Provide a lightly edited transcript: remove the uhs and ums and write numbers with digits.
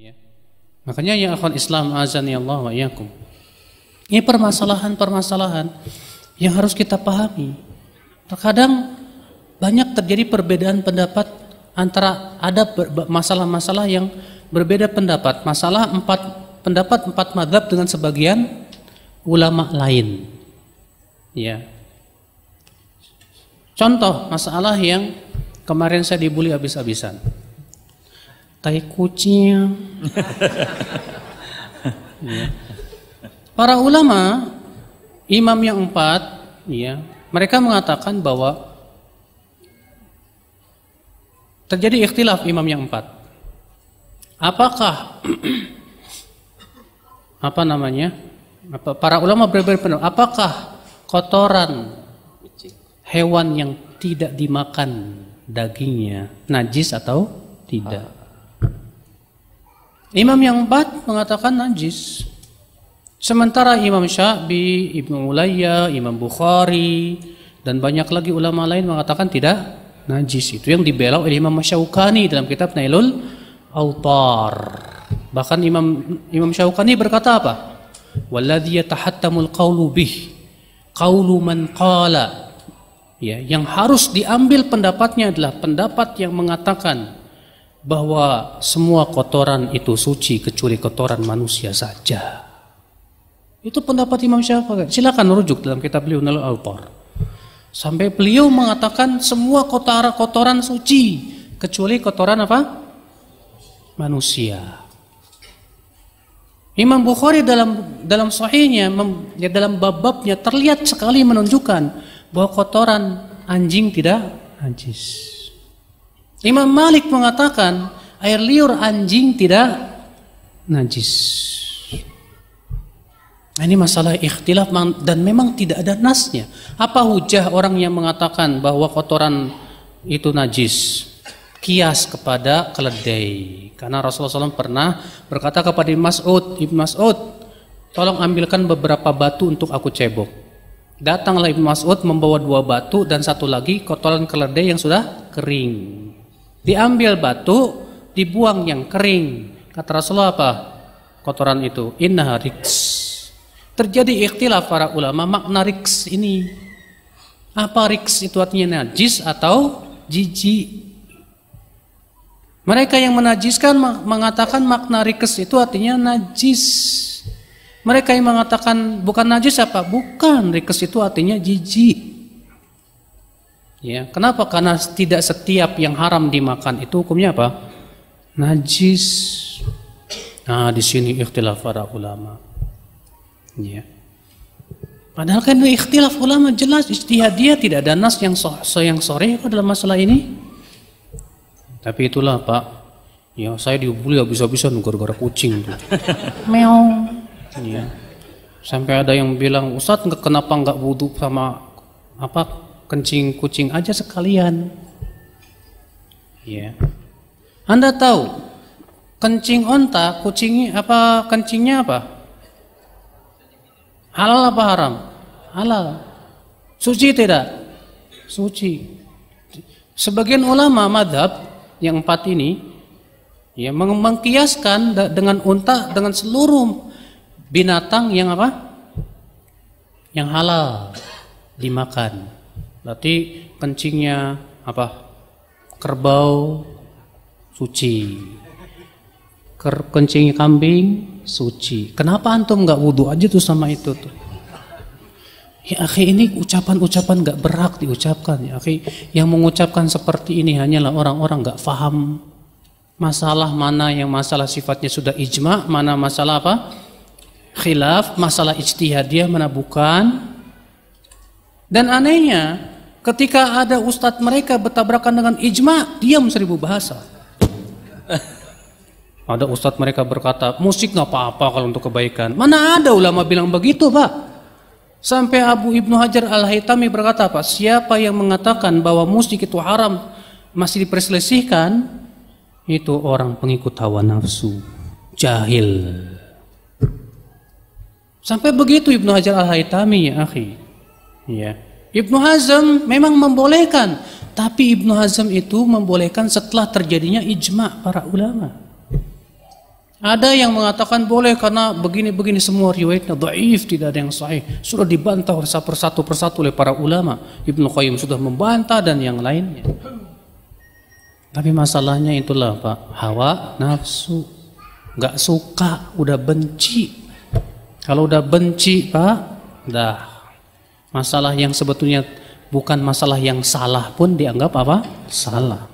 Ya. Makanya ya akhwan Islam azani Allah wa iyyakum. Ini permasalahan-permasalahan yang harus kita pahami. Terkadang banyak terjadi perbedaan pendapat antara ada masalah-masalah yang berbeda pendapat. Masalah pendapat empat mazhab dengan sebagian ulama lain. Ya. Contoh masalah yang kemarin saya dibully habis-habisan. Tai kucing. Ya. Para ulama, imam yang empat, ya, mereka mengatakan bahwa terjadi ikhtilaf imam yang empat. Apakah para ulama berbeda pendapat, apakah kotoran hewan yang tidak dimakan dagingnya najis atau tidak? Imam yang empat mengatakan najis. Sementara Imam Syafi'i, Ibnu Ulayyah, Imam Bukhari dan banyak lagi ulama lain mengatakan tidak najis. Itu yang dibela oleh Imam Syaukani dalam kitab Nailul Autar. Bahkan Imam Syaukani berkata apa? Walladzi yatahattamul qawlu bih qawlu man qala. Ya, yang harus diambil pendapatnya adalah pendapat yang mengatakan bahwa semua kotoran itu suci kecuali kotoran manusia saja. Itu pendapat Imam Syafi'i. Silakan rujuk dalam kitab beliau Nailul Autar. Sampai beliau mengatakan semua kotoran suci kecuali kotoran apa? Manusia. Imam Bukhari dalam sahihnya dalam bab-babnya terlihat sekali menunjukkan bahwa kotoran anjing tidak najis. Imam Malik mengatakan air liur anjing tidak najis. Nah, ini masalah ikhtilaf dan memang tidak ada nasnya. Apa hujah orang yang mengatakan bahwa kotoran itu najis? Kias kepada keledai. Karena Rasulullah SAW pernah berkata kepada Ibnu Mas'ud, tolong ambilkan beberapa batu untuk aku cebok. Datanglah Ibnu Mas'ud membawa 2 batu dan satu lagi kotoran keledai yang sudah kering. Diambil batu, dibuang yang kering. Kata Rasulullah apa? Kotoran itu innaha riks. Terjadi ikhtilaf para ulama makna riks ini. Apa riks itu artinya najis atau jijik? Mereka yang menajiskan mengatakan makna riks itu artinya najis. Mereka yang mengatakan bukan najis apa? Bukan, riks itu artinya jijik. Ya, kenapa? Karena tidak setiap yang haram dimakan itu hukumnya apa? Najis. Nah, di sini ikhtilaf para ulama. Ya. Padahal kan ikhtilaf ulama jelas ijtihadiyah, tidak ada nas yang sahih dalam masalah ini. Tapi itulah Pak, ya saya dibully habis-habisan gara-gara kucing tuh. Meow. Ya. Sampai ada yang bilang, Ustadz kenapa nggak wudu sama kencing kucing aja sekalian? Ya. Anda tahu kencing onta, kencingnya apa? Halal apa haram? Halal. Suci tidak? Suci. Sebagian ulama madhab yang 4 ini ya mengkiaskan dengan unta dengan seluruh binatang yang apa? Yang halal dimakan. Berarti kencingnya apa? Kerbau suci. Kencingnya kambing suci. Kenapa antum nggak wudu aja tuh sama itu tuh? Ya akhi, ini ucapan-ucapan nggak berhak diucapkan. Ya akhi, yang mengucapkan seperti ini hanyalah orang-orang nggak paham masalah mana yang masalah sifatnya sudah ijma, mana masalah apa? Khilaf, masalah ijtihadiyah mana bukan. Dan anehnya, ketika ada ustadz mereka bertabrakan dengan ijma, diam 1000 bahasa. Ada ustadz mereka berkata, musik nggak apa-apa kalau untuk kebaikan. Mana ada ulama bilang begitu, Pak? Sampai Abu Ibnu Hajar Al-Haytami berkata apa? Siapa yang mengatakan bahwa musik itu haram masih diperselisihkan, itu orang pengikut hawa nafsu, jahil. Sampai begitu Ibnu Hajar Al-Haytami, ya akhi. Ya. Ibnu Hazm memang membolehkan, tapi Ibnu Hazm itu membolehkan setelah terjadinya ijma para ulama. Ada yang mengatakan boleh karena begini-begini, semua riwayatnya dhaif, tidak ada yang sahih. Sudah dibantah persatu oleh para ulama. Ibnu Qayyim sudah membantah dan yang lainnya. Tapi masalahnya itulah Pak, hawa nafsu. Gak suka, udah benci. Kalau udah benci Pak, dah. Masalah yang sebetulnya bukan masalah yang salah pun dianggap apa? Salah.